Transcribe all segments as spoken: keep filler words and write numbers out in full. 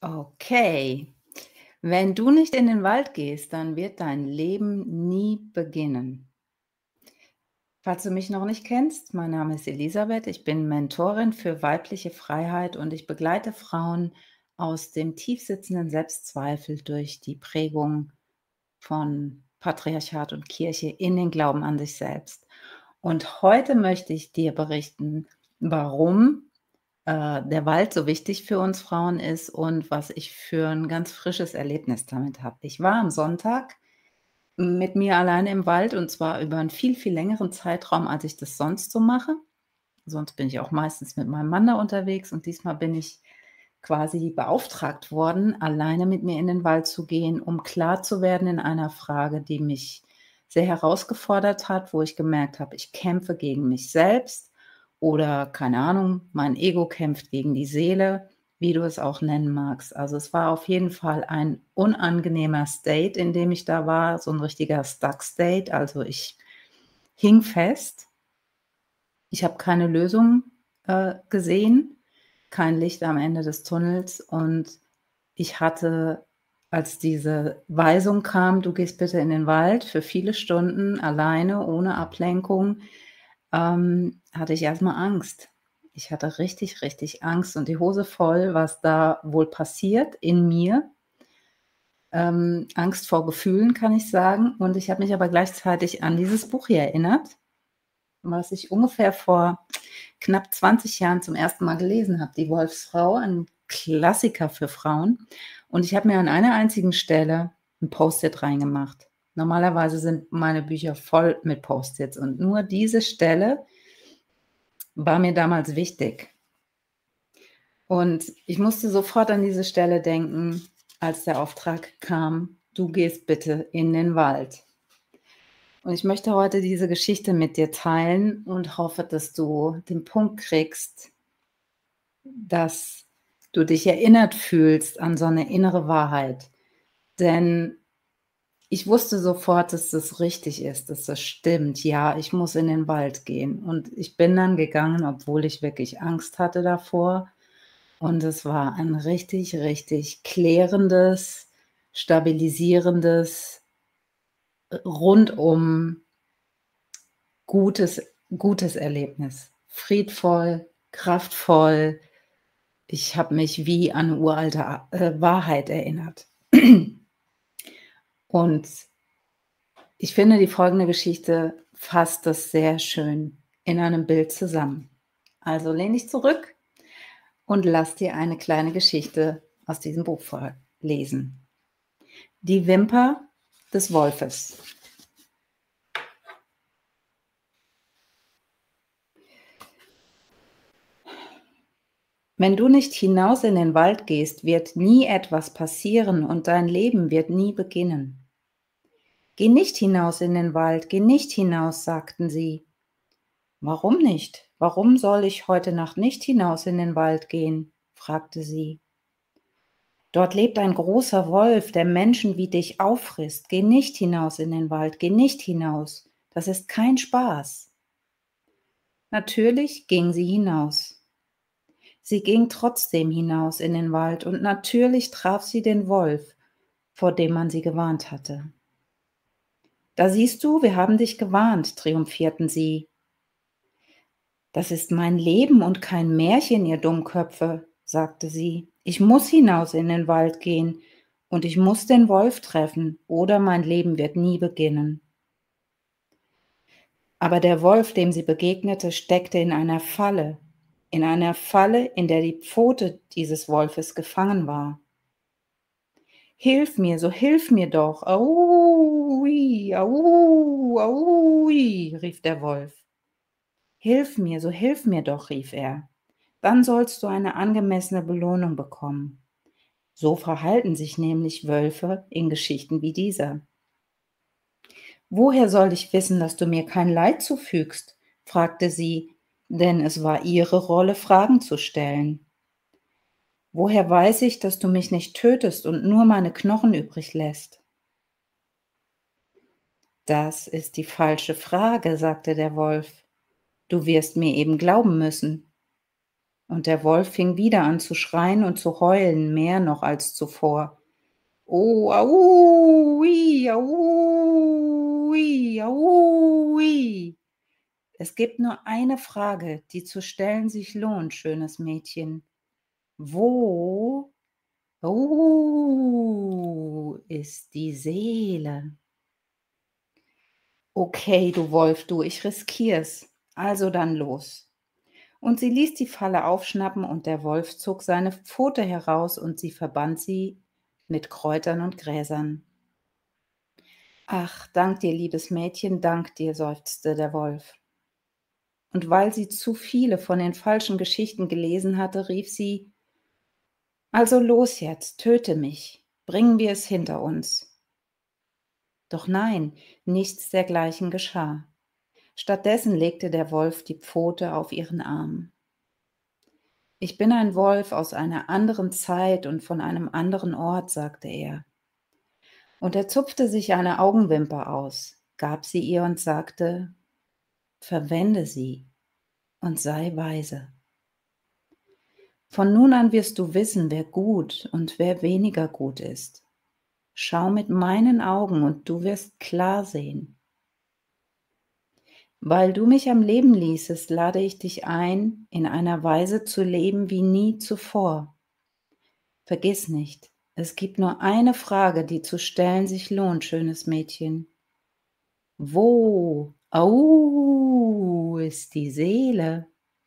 Okay. Wenn du nicht in den Wald gehst, dann wird dein Leben nie beginnen. Falls du mich noch nicht kennst, mein Name ist Elisabeth, ich bin Mentorin für weibliche Freiheit und ich begleite Frauen aus dem tiefsitzenden Selbstzweifel durch die Prägung von Patriarchat und Kirche in den Glauben an sich selbst. Und heute möchte ich dir berichten, warum äh, der Wald so wichtig für uns Frauen ist und was ich für ein ganz frisches Erlebnis damit habe. Ich war am Sonntag mit mir alleine im Wald und zwar über einen viel, viel längeren Zeitraum, als ich das sonst so mache. Sonst bin ich auch meistens mit meinem Mann da unterwegs und diesmal bin ich quasi beauftragt worden, alleine mit mir in den Wald zu gehen, um klar zu werden in einer Frage, die mich sehr herausgefordert hat, wo ich gemerkt habe, ich kämpfe gegen mich selbst oder, keine Ahnung, mein Ego kämpft gegen die Seele, wie du es auch nennen magst. Also, es war auf jeden Fall ein unangenehmer State, in dem ich da war, so ein richtiger Stuck State. Also, ich hing fest. Ich habe keine Lösung, äh, gesehen, kein Licht am Ende des Tunnels und ich hatte, als diese Weisung kam: „Du gehst bitte in den Wald für viele Stunden alleine, ohne Ablenkung“, ähm, hatte ich erst mal Angst. Ich hatte richtig, richtig Angst und die Hose voll, was da wohl passiert in mir. Ähm, Angst vor Gefühlen, kann ich sagen. Und ich habe mich aber gleichzeitig an dieses Buch hier erinnert, was ich ungefähr vor knapp zwanzig Jahren zum ersten Mal gelesen habe, „Die Wolfsfrau“, ein Klassiker für Frauen. Und ich habe mir an einer einzigen Stelle 'n Post-it reingemacht. Normalerweise sind meine Bücher voll mit Post-its und nur diese Stelle war mir damals wichtig. Und ich musste sofort an diese Stelle denken, als der Auftrag kam: „Du gehst bitte in den Wald.“ Und ich möchte heute diese Geschichte mit dir teilen und hoffe, dass du den Punkt kriegst, dass du dich erinnert fühlst an so 'ne innere Wahrheit. Denn ich wusste sofort, dass das richtig ist, dass das stimmt. Ja, ich muss in den Wald gehen. Und ich bin dann gegangen, obwohl ich wirklich Angst hatte davor. Und es war ein richtig, richtig klärendes, stabilisierendes, äh, rundum gutes gutes Erlebnis. Friedvoll, kraftvoll. Ich habe mich wie an 'ne uralte A äh, Wahrheit erinnert. Und ich finde, die folgende Geschichte fasst das sehr schön in einem Bild zusammen. Also lehn dich zurück und lass dir eine kleine Geschichte aus diesem Buch vorlesen. Die Wimper des Wolfes. Wenn du nicht hinaus in den Wald gehst, wird nie etwas passieren und dein Leben wird nie beginnen. Geh nicht hinaus in den Wald, geh nicht hinaus, sagten sie. Warum nicht? Warum soll ich heute Nacht nicht hinaus in den Wald gehen? Fragte sie. Dort lebt ein großer Wolf, der Menschen wie dich auffrisst. Geh nicht hinaus in den Wald, geh nicht hinaus. Das ist kein Spaß. Natürlich ging sie hinaus. Sie ging trotzdem hinaus in den Wald und natürlich traf sie den Wolf, vor dem man sie gewarnt hatte. Da siehst du, wir haben dich gewarnt, triumphierten sie. Das ist mein Leben und kein Märchen, ihr Dummköpfe, sagte sie. Ich muss hinaus in den Wald gehen und ich muss den Wolf treffen, oder mein Leben wird nie beginnen. Aber der Wolf, dem sie begegnete, steckte in einer Falle, in einer Falle, in der die Pfote dieses Wolfes gefangen war. Hilf mir, so hilf mir doch. Aui, au, aui, rief der Wolf. Hilf mir, so hilf mir doch, rief er. Dann sollst du eine angemessene Belohnung bekommen. So verhalten sich nämlich Wölfe in Geschichten wie dieser. Woher soll ich wissen, dass du mir kein Leid zufügst? Fragte sie, denn es war ihre Rolle, Fragen zu stellen. Woher weiß ich, dass du mich nicht tötest und nur meine Knochen übrig lässt? Das ist die falsche Frage, sagte der Wolf. Du wirst mir eben glauben müssen. Und der Wolf fing wieder an zu schreien und zu heulen, mehr noch als zuvor. Oh, au, ui, au, ui, au, ui. Es gibt nur eine Frage, die zu stellen sich lohnt, schönes Mädchen. Wo, oh, ist die Seele? Okay, du Wolf, du, ich riskier's. Also dann los. Und sie ließ die Falle aufschnappen und der Wolf zog seine Pfote heraus und sie verband sie mit Kräutern und Gräsern. Ach, dank dir, liebes Mädchen, dank dir, seufzte der Wolf. Und weil sie zu viele von den falschen Geschichten gelesen hatte, rief sie: Also los jetzt, töte mich, bringen wir es hinter uns. Doch nein, nichts dergleichen geschah. Stattdessen legte der Wolf die Pfote auf ihren Arm. Ich bin ein Wolf aus einer anderen Zeit und von einem anderen Ort, sagte er. Und er zupfte sich eine Augenwimper aus, gab sie ihr und sagte: Verwende sie und sei weise. Von nun an wirst du wissen, wer gut und wer weniger gut ist. Schau mit meinen Augen und du wirst klar sehen. Weil du mich am Leben ließest, lade ich dich ein, in einer Weise zu leben wie nie zuvor. Vergiss nicht, es gibt nur eine Frage, die zu stellen sich lohnt, schönes Mädchen. Wo, au, ist die Seele?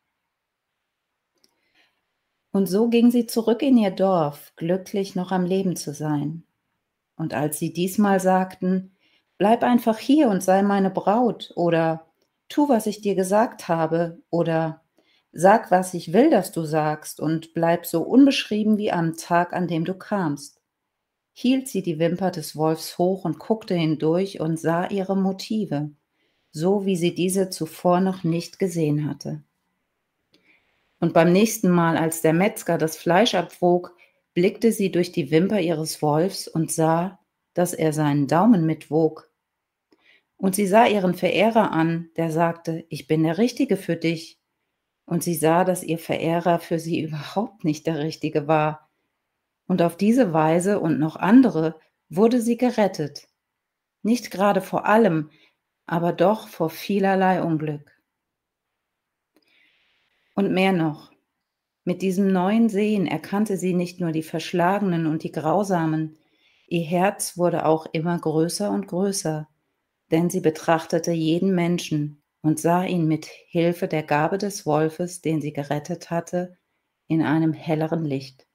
Und so ging sie zurück in ihr Dorf, glücklich noch am Leben zu sein. Und als sie diesmal sagten: Bleib einfach hier und sei meine Braut oder tu, was ich dir gesagt habe oder sag, was ich will, dass du sagst und bleib so unbeschrieben wie am Tag, an dem du kamst, hielt sie die Wimper des Wolfs hoch und guckte hindurch und sah ihre Motive, so wie sie diese zuvor noch nicht gesehen hatte. Und beim nächsten Mal, als der Metzger das Fleisch abwog, blickte sie durch die Wimper ihres Wolfs und sah, dass er seinen Daumen mitwog. Und sie sah ihren Verehrer an, der sagte: Ich bin der Richtige für dich. Und sie sah, dass ihr Verehrer für sie überhaupt nicht der Richtige war. Und auf diese Weise und noch andere wurde sie gerettet. Nicht gerade vor allem, aber doch vor vielerlei Unglück. Und mehr noch. Mit diesem neuen Sehen erkannte sie nicht nur die Verschlagenen und die Grausamen, ihr Herz wurde auch immer größer und größer, denn sie betrachtete jeden Menschen und sah ihn mit Hilfe der Gabe des Wolfes, den sie gerettet hatte, in einem helleren Licht.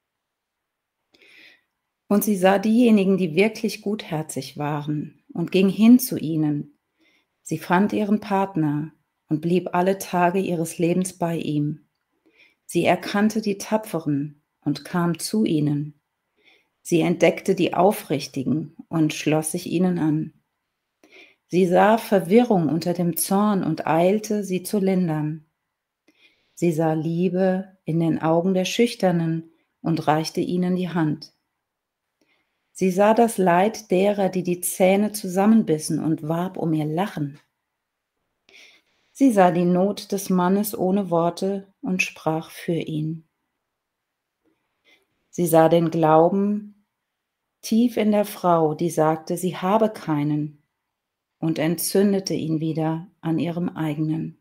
Und sie sah diejenigen, die wirklich gutherzig waren, und ging hin zu ihnen. Sie fand ihren Partner und blieb alle Tage ihres Lebens bei ihm. Sie erkannte die Tapferen und kam zu ihnen. Sie entdeckte die Aufrichtigen und schloss sich ihnen an. Sie sah Verwirrung unter dem Zorn und eilte, sie zu lindern. Sie sah Liebe in den Augen der Schüchternen und reichte ihnen die Hand. Sie sah das Leid derer, die die Zähne zusammenbissen und warb um ihr Lachen. Sie sah die Not des Mannes ohne Worte und sprach für ihn. Sie sah den Glauben tief in der Frau, die sagte, sie habe keinen, und entzündete ihn wieder an ihrem eigenen.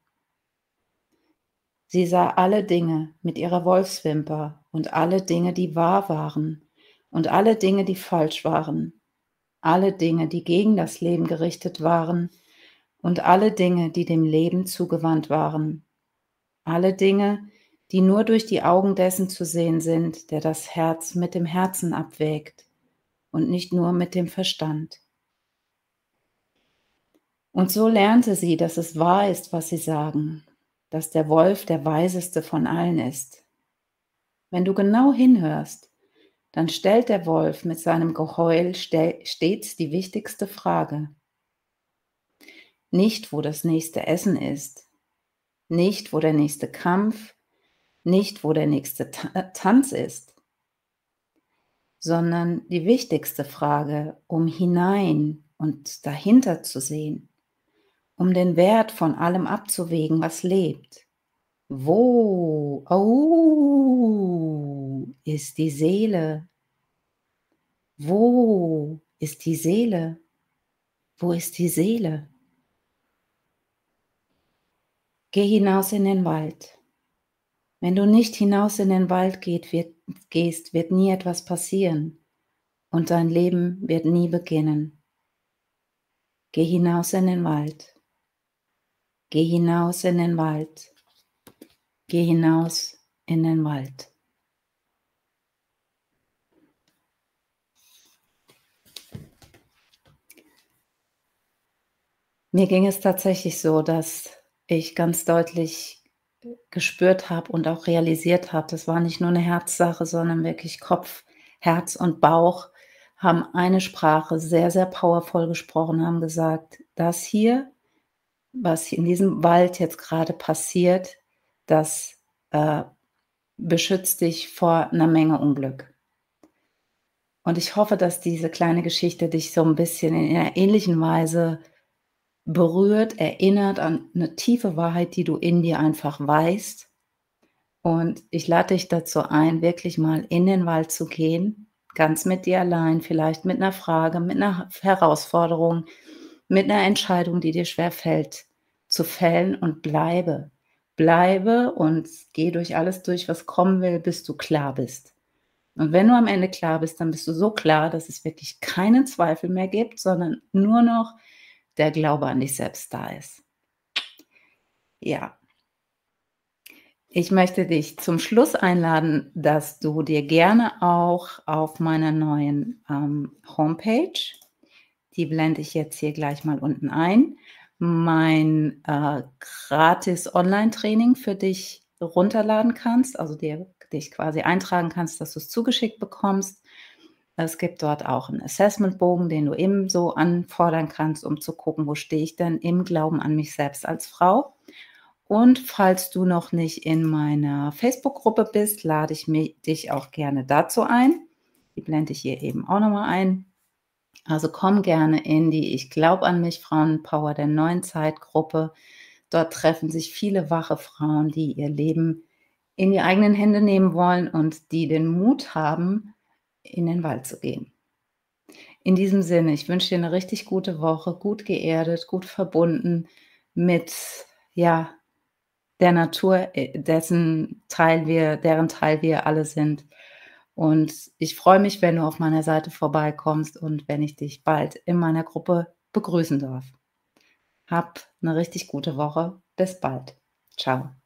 Sie sah alle Dinge mit ihrer Wolfswimper und alle Dinge, die wahr waren und alle Dinge, die falsch waren, alle Dinge, die gegen das Leben gerichtet waren und alle Dinge, die dem Leben zugewandt waren, alle Dinge, die nur durch die Augen dessen zu sehen sind, der das Herz mit dem Herzen abwägt und nicht nur mit dem Verstand. Und so lernte sie, dass es wahr ist, was sie sagen, dass der Wolf der weiseste von allen ist. Wenn du genau hinhörst, dann stellt der Wolf mit seinem Geheul stets die wichtigste Frage. Nicht, wo das nächste Essen ist, nicht, wo der nächste Kampf, nicht, wo der nächste Tanz ist, sondern die wichtigste Frage, um hinein und dahinter zu sehen, um den Wert von allem abzuwägen, was lebt, Wo, oh, ist die Seele? Wo ist die Seele? Wo ist die Seele? Geh hinaus in den Wald. Wenn du nicht hinaus in den Wald geht wird gehst, wird nie etwas passieren und dein Leben wird nie beginnen. Geh hinaus in den Wald. Geh hinaus in den Wald. Geh hinaus in den Wald. Mir ging es tatsächlich so, dass ich ganz deutlich gespürt habe und auch realisiert habe, das war nicht nur 'ne Herzsache, sondern wirklich Kopf, Herz und Bauch haben eine Sprache sehr, sehr powervoll gesprochen, haben gesagt: „Das hier, was in diesem Wald jetzt grade passiert, das, äh, beschützt dich vor 'ner Menge Unglück.“ Und ich hoffe, dass diese kleine Geschichte dich so 'n bisschen in 'ner ähnlichen Weise berührt, erinnert an 'ne tiefe Wahrheit, die du in dir einfach weißt. Und ich lade dich dazu ein, wirklich mal in den Wald zu gehen, ganz mit dir allein, vielleicht mit 'ner Frage, mit 'ner Herausforderung, mit 'ner Entscheidung, die dir schwerfällt, zu fällen und bleibe. Bleibe und geh durch alles durch, was kommen will, bis du klar bist. Und wenn du am Ende klar bist, dann bist du so klar, dass es wirklich keinen Zweifel mehr gibt, sondern nur noch der Glaube an dich selbst da ist. Ja. Ich möchte dich zum Schluss einladen, dass du dir gerne auch auf meiner neuen, ähm, Homepage, die blende ich jetzt hier gleich mal unten ein, mein, äh, gratis Onlinetraining für dich runterladen kannst, also dir dich quasi eintragen kannst, dass du's zugeschickt bekommst. Es gibt dort auch 'n Assessmentbogen, den du ebenso anfordern kannst, um zu gucken, wo stehe ich denn im Glauben an mich selbst als Frau. Und falls du noch nicht in meiner Facebook-Gruppe bist, lade ich mi dich auch gerne dazu ein. Die blende ich hier eben auch noch mal ein. Also, komm gerne in die „Ich glaube an mich Frauenpower der neuen Zeit“-Gruppe. Dort treffen sich viele wache Frauen, die ihr Leben in die eigenen Hände nehmen wollen und die den Mut haben, in den Wald zu gehen. In diesem Sinne, ich wünsche dir 'ne richtig gute Woche, gut geerdet, gut verbunden mit, ja, der Natur, äh, dessen Teil wir deren Teil wir alle sind. Und ich freue mich, wenn du auf meiner Seite vorbeikommst und wenn ich dich bald in meiner Gruppe begrüßen darf. Hab 'ne richtig gute Woche. Bis bald. Tschau.